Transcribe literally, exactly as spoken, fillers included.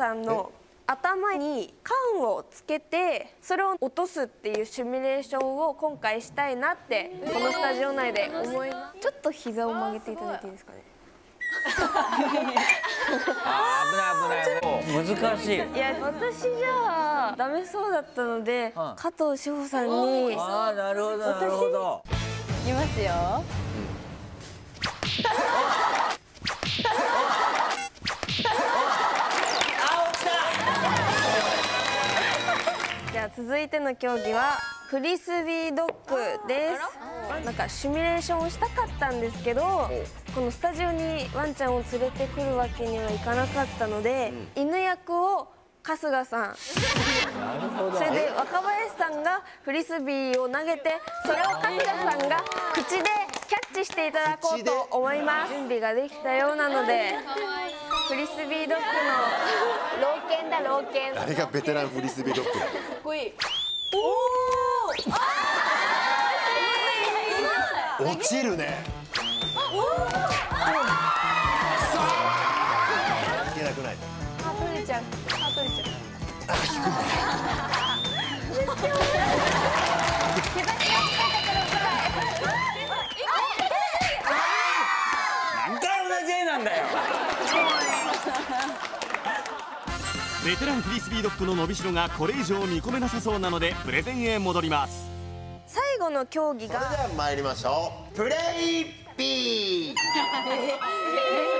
さんの頭に缶をつけてそれを落とすっていうシミュレーションを今回したいなってこのスタジオ内で思います。ちょっと膝を曲げていただいていいですかね。 あー、危ない危ない。難しい。 いや、私じゃあダメそうだったので、うん、加藤志保さんに。 ああ、なるほどなるほど。 いきますよ。 じゃあ続いての競技はフリスビードッグです。なんかシミュレーションをしたかったんですけど、このスタジオにワンちゃんを連れてくるわけにはいかなかったので、うん、犬役を春日さん、それで若林さんがフリスビーを投げて、それを春日さんが口でキャッチしていただこうと思います。準備ができたようなので、フリスビードッグの老犬だ老犬。 誰がベテランフリスビードッグ。かっこいい。 おお。落ちるね。いけなくない。 あ、取れちゃう。あ、取れちゃう。 あ、低いね。 何回同じ絵なんだよ。 ベテランフリスビードッグの伸びしろがこれ以上見込めなさそうなのでプレゼンへ戻ります。 最後の競技が、 それでは参りましょう。プレイビー